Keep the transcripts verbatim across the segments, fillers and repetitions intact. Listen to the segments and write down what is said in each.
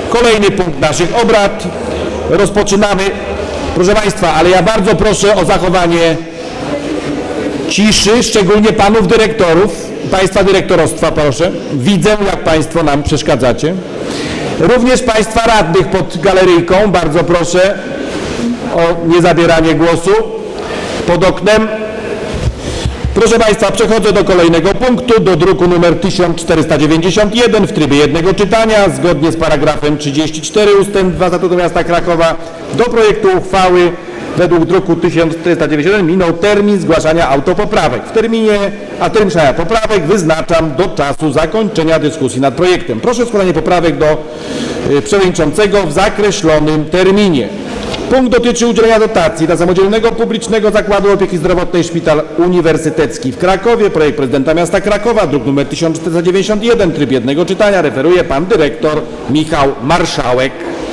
Kolejny punkt naszych obrad. Rozpoczynamy. Proszę Państwa, ale ja bardzo proszę o zachowanie ciszy, szczególnie panów dyrektorów, Państwa dyrektorostwa proszę. Widzę, jak Państwo nam przeszkadzacie. Również Państwa radnych pod galeryjką, bardzo proszę o niezabieranie głosu pod oknem. Proszę Państwa, przechodzę do kolejnego punktu, do druku nr tysiąc czterysta dziewięćdziesiąt jeden w trybie jednego czytania, zgodnie z paragrafem trzydzieści cztery ustęp dwa Statutu Miasta Krakowa. Do projektu uchwały według druku tysiąc czterysta dziewięćdziesiąt jeden minął termin zgłaszania autopoprawek. W terminie, a termin zgłaszania poprawek wyznaczam do czasu zakończenia dyskusji nad projektem. Proszę o składanie poprawek do y, przewodniczącego w zakreślonym terminie. Punkt dotyczy udzielenia dotacji dla samodzielnego publicznego zakładu opieki zdrowotnej Szpital Uniwersytecki w Krakowie. Projekt prezydenta miasta Krakowa, druk nr tysiąc czterysta dziewięćdziesiąt jeden, tryb jednego czytania. Referuje pan dyrektor Michał Marszałek.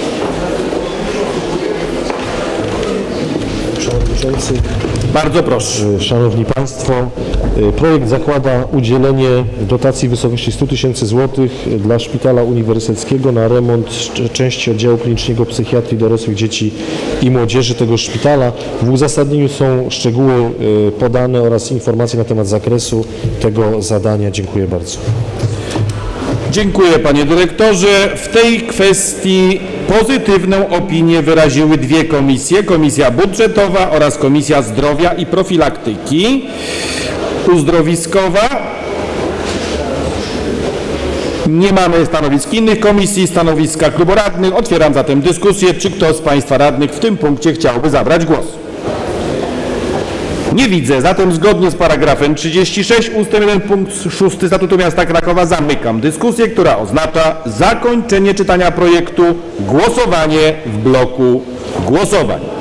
Przewodniczący. Bardzo proszę. Szanowni Państwo, projekt zakłada udzielenie dotacji w wysokości stu tysięcy złotych dla Szpitala Uniwersyteckiego na remont części oddziału klinicznego psychiatrii dorosłych dzieci i młodzieży tego szpitala. W uzasadnieniu są szczegóły podane oraz informacje na temat zakresu tego zadania. Dziękuję bardzo. Dziękuję panie dyrektorze. W tej kwestii pozytywną opinię wyraziły dwie komisje. Komisja Budżetowa oraz Komisja Zdrowia i Profilaktyki. Uzdrowiskowa. Nie mamy stanowisk innych komisji, stanowiska klubu radnych. Otwieram zatem dyskusję. Czy ktoś z Państwa radnych w tym punkcie chciałby zabrać głos? Nie widzę, zatem zgodnie z paragrafem trzydzieści sześć ustęp jeden punkt szósty Statutu Miasta Krakowa zamykam dyskusję, która oznacza zakończenie czytania projektu, głosowanie w bloku głosowań.